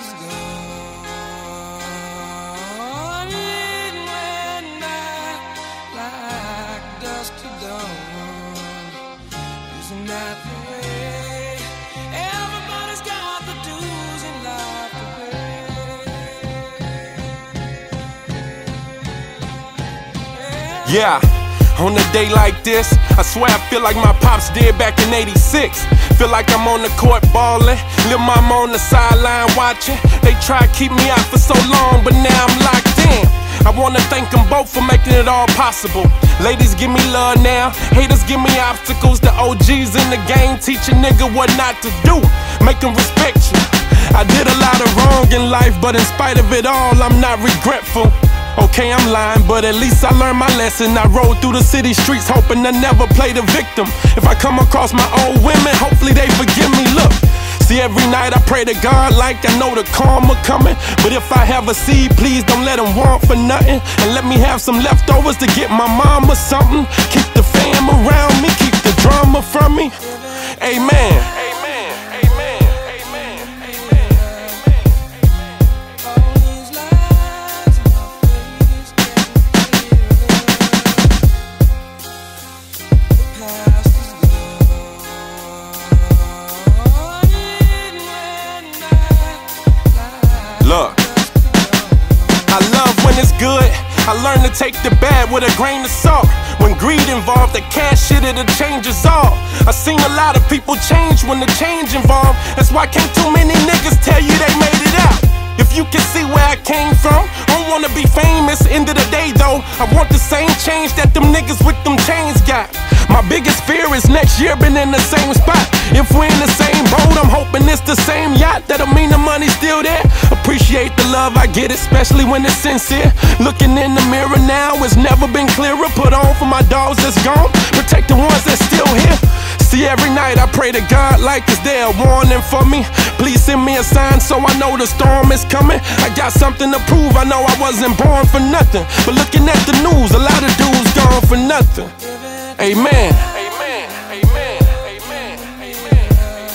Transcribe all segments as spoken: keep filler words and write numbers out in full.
is gone. It went by like dusk to dawn. Isn't that the way? Everybody's got the dues in life to pay. Yeah. On a day like this, I swear I feel like my pops did back in eighty-six. Feel like I'm on the court ballin', lil' mama on the sideline watching. They try to keep me out for so long, but now I'm locked in. I wanna thank them both for making it all possible. Ladies give me love now, haters give me obstacles. The O Gs in the game teach a nigga what not to do, make them respect you. I did a lot of wrong in life, but in spite of it all, I'm not regretful. Okay, I'm lying, but at least I learned my lesson. I rode through the city streets hoping to never play the victim. If I come across my old women, hopefully they forgive me. Look, see, every night I pray to God like I know the karma coming. But if I have a seed, please don't let them want for nothing. And let me have some leftovers to get my mama something. Keep the fam around me, keep the drama from me. Amen. Look, I love when it's good. I learn to take the bad with a grain of salt. When greed involved, the cash shit, it'll change us all. I seen a lot of people change when the change involved. That's why can't too many niggas tell you they made it out. If you can see where I came from, I don't wanna be famous. End of the day though, I want the same change that them niggas with them chains got. My biggest fear is next year been in the same spot. If we're in the same boat, I'm hoping it's the same yacht. That'll mean the money's still there. Appreciate the love, I get it, especially when it's sincere. Looking in the mirror now, it's never been clearer. Put on for my dogs that's gone, protect the ones that's still here. See, every night I pray to God like is there a warning for me? Please send me a sign so I know the storm is coming. I got something to prove, I know I wasn't born for nothing. But looking at the news, a lot of dudes gone for nothing. Amen. Amen. Amen. Amen. Amen.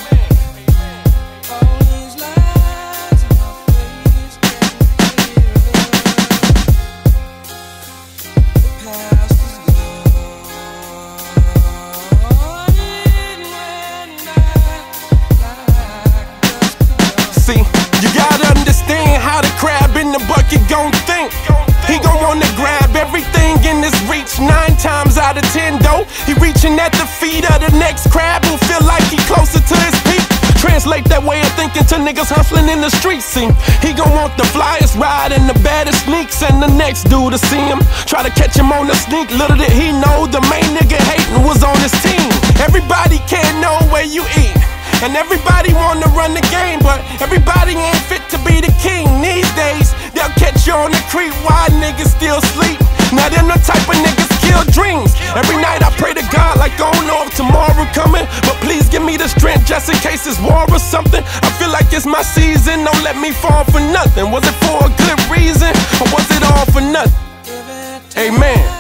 See, you gotta understand how the crab in the bucket gon' think. He gon' wanna grab everything in his reach. Nine times out of ten though, he reaching at the feet of the next crab who feel like he closer to his peak. Translate that way of thinking to niggas hustling in the streets. See, he gon' want the flyest ride and the baddest sneaks, and the next dude to see him try to catch him on the sneak. Little did he know the main nigga hating was on his team. Everybody can't know where you eat, and everybody wanna run the game, but everybody ain't fit to be the king. These days, they'll catch you on the creep while niggas still sleep. Now them the type of niggas kill dreams. Every night I pray to God like I don't know if tomorrow coming, but please give me the strength just in case it's war or something. I feel like it's my season, don't let me fall for nothing. Was it for a good reason, or was it all for nothing? Amen.